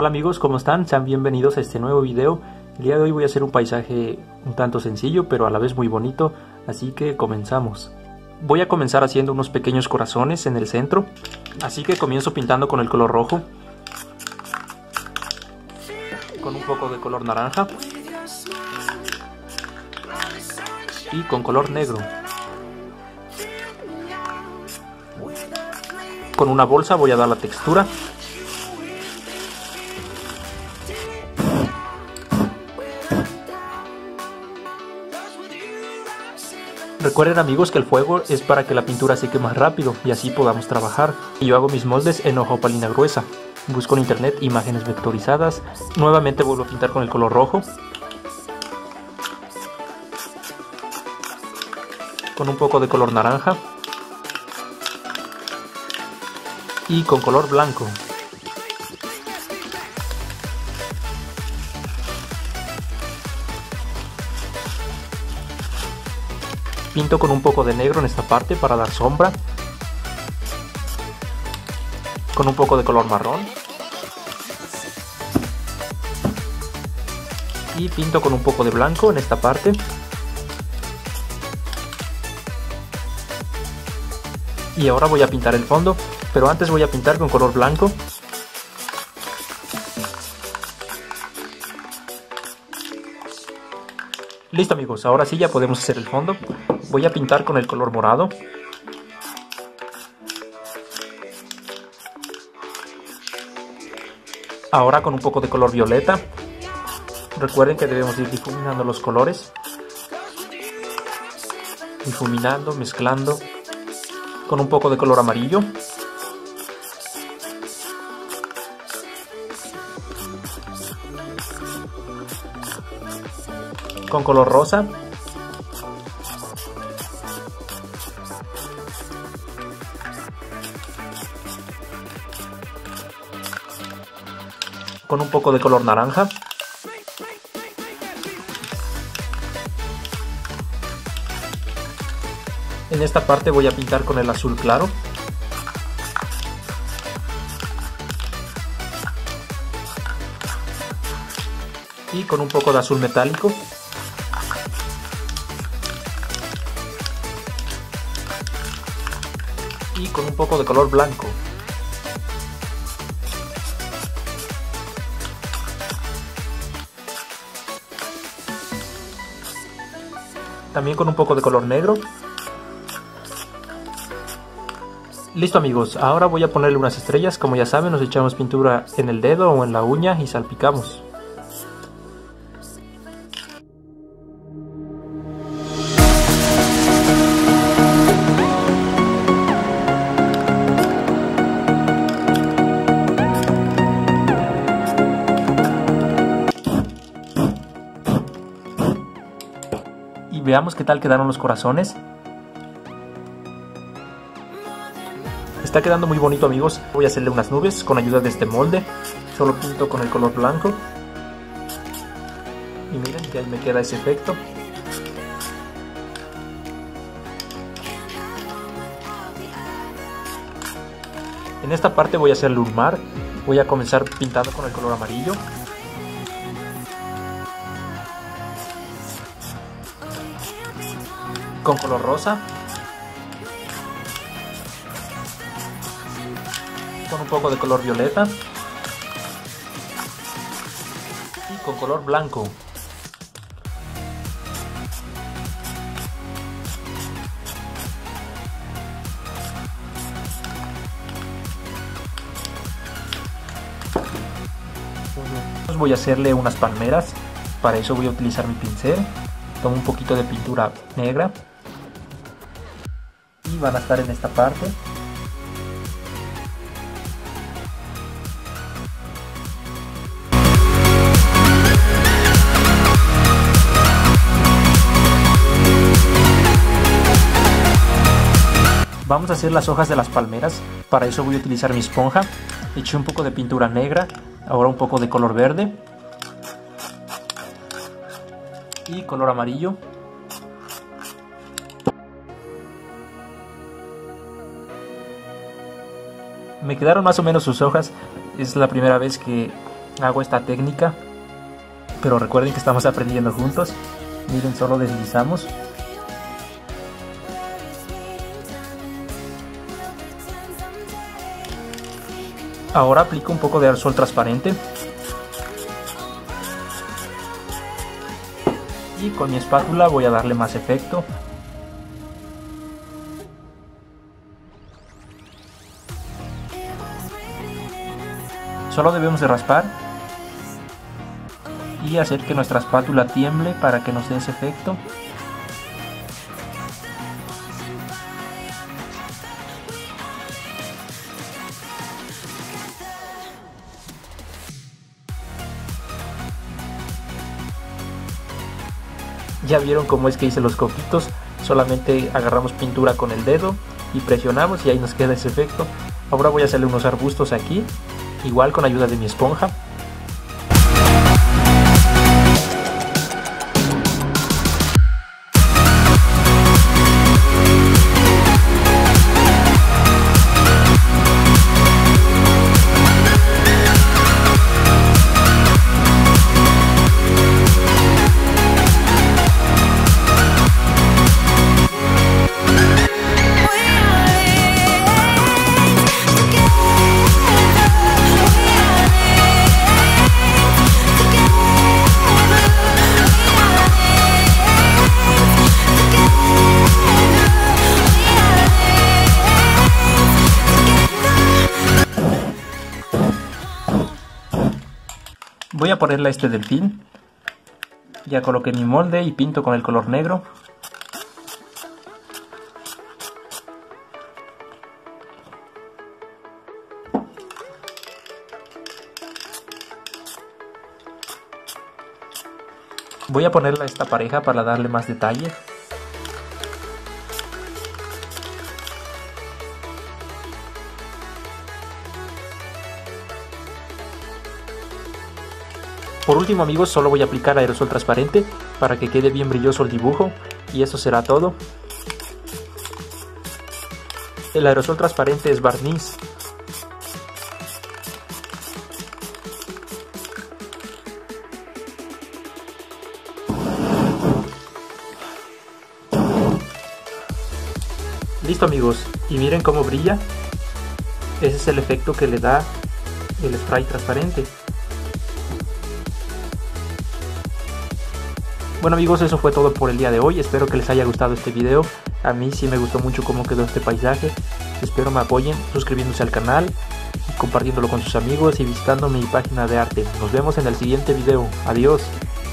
Hola amigos, ¿cómo están? Sean bienvenidos a este nuevo video. El día de hoy voy a hacer un paisaje un tanto sencillo, pero a la vez muy bonito, así que comenzamos. Voy a comenzar haciendo unos pequeños corazones en el centro, así que comienzo pintando con el color rojo, con un poco de color naranja y con color negro. Con una bolsa voy a dar la textura. Recuerden amigos que el fuego es para que la pintura seque más rápido y así podamos trabajar. Y yo hago mis moldes en hoja opalina gruesa. Busco en internet imágenes vectorizadas. Nuevamente vuelvo a pintar con el color rojo. Con un poco de color naranja. Y con color blanco. Pinto con un poco de negro en esta parte para dar sombra. Con un poco de color marrón. Y pinto con un poco de blanco en esta parte. Y ahora voy a pintar el fondo, pero antes voy a pintar con color blanco. Listo amigos, ahora sí ya podemos hacer el fondo. Voy a pintar con el color morado. Ahora con un poco de color violeta. Recuerden que debemos ir difuminando los colores. Difuminando, mezclando. Con un poco de color amarillo. Con color rosa. Con un poco de color naranja. En esta parte voy a pintar con el azul claro. Y con un poco de azul metálico. Y con un poco de color blanco. También con un poco de color negro. Listo amigos, ahora voy a ponerle unas estrellas. Como ya saben, nos echamos pintura en el dedo o en la uña y salpicamos. Y veamos qué tal quedaron los corazones. Está quedando muy bonito amigos. Voy a hacerle unas nubes con ayuda de este molde. Solo pinto con el color blanco. Y miren que ahí me queda ese efecto. En esta parte voy a hacerle un mar. Voy a comenzar pintando con el color amarillo. Con color rosa. Con un poco de color violeta. Y con color blanco. Voy a hacerle unas palmeras. Para eso voy a utilizar mi pincel. Tomo un poquito de pintura negra. Y van a estar en esta parte. Vamos a hacer las hojas de las palmeras. Para eso voy a utilizar mi esponja. Eché un poco de pintura negra. Ahora un poco de color verde. Y color amarillo. Me quedaron más o menos sus hojas. Es la primera vez que hago esta técnica, pero recuerden que estamos aprendiendo juntos. Miren, solo deslizamos. Ahora aplico un poco de aerosol transparente y con mi espátula voy a darle más efecto. Solo debemos de raspar y hacer que nuestra espátula tiemble para que nos dé ese efecto. Ya vieron cómo es que hice los coquitos. Solamente agarramos pintura con el dedo y presionamos y ahí nos queda ese efecto. Ahora voy a hacerle unos arbustos aquí, igual con ayuda de mi esponja. Voy a ponerle a este delfín. Ya coloqué mi molde y pinto con el color negro. Voy a ponerle a esta pareja para darle más detalle. Por último, amigos, solo voy a aplicar aerosol transparente para que quede bien brilloso el dibujo, y eso será todo. El aerosol transparente es barniz. Listo, amigos, y miren cómo brilla. Ese es el efecto que le da el spray transparente. Bueno, amigos, eso fue todo por el día de hoy. Espero que les haya gustado este video. A mí sí me gustó mucho cómo quedó este paisaje. Espero me apoyen suscribiéndose al canal, compartiéndolo con sus amigos y visitando mi página de arte. Nos vemos en el siguiente video. Adiós.